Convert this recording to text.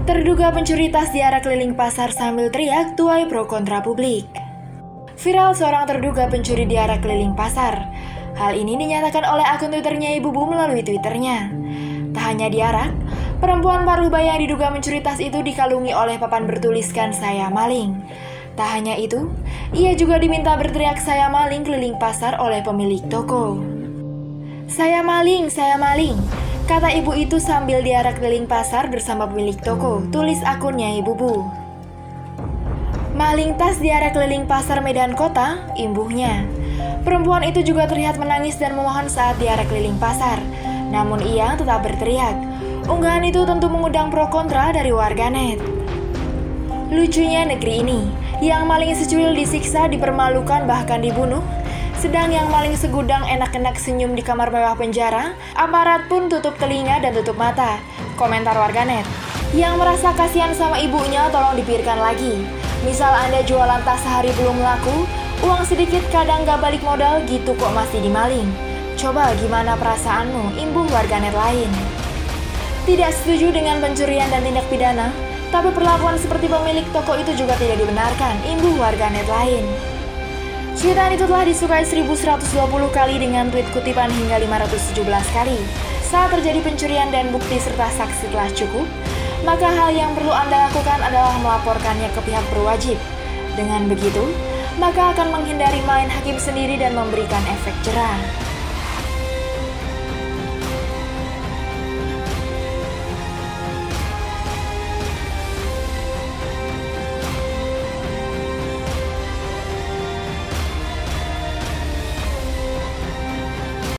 Terduga pencuri tas diarak keliling pasar sambil teriak tuai pro kontra publik. Viral seorang terduga pencuri diarak keliling pasar. Hal ini dinyatakan oleh akun Twitternya Ibu Bu melalui Twitternya. Tak hanya diarak, perempuan paruh baya yang diduga mencuri tas itu dikalungi oleh papan bertuliskan "Saya maling". Tak hanya itu, ia juga diminta berteriak "Saya maling" keliling pasar oleh pemilik toko. "Saya maling, kata ibu itu sambil diarak keliling pasar bersama pemilik toko, tulis akunnya Ibu Bu. "Maling tas diarak keliling pasar Medan Kota," imbuhnya. Perempuan itu juga terlihat menangis dan memohon saat diarak keliling pasar. Namun ia tetap berteriak. Unggahan itu tentu mengundang pro kontra dari warganet. Lucunya negeri ini, yang maling secuil disiksa, dipermalukan, bahkan dibunuh. Sedang yang maling segudang enak-enak senyum di kamar mewah penjara, aparat pun tutup telinga dan tutup mata. Komentar warganet. Yang merasa kasihan sama ibunya tolong dipikirkan lagi. Misal Anda jualan tas sehari belum laku, uang sedikit kadang gak balik modal gitu kok masih dimaling. Coba gimana perasaanmu, imbuh warganet lain. Tidak setuju dengan pencurian dan tindak pidana, tapi perlakuan seperti pemilik toko itu juga tidak dibenarkan, imbuh warganet lain. Cuitan itu telah disukai 1120 kali dengan tweet kutipan hingga 517 kali. Saat terjadi pencurian dan bukti serta saksi telah cukup, maka hal yang perlu Anda lakukan adalah melaporkannya ke pihak berwajib. Dengan begitu, maka akan menghindari main hakim sendiri dan memberikan efek jerah.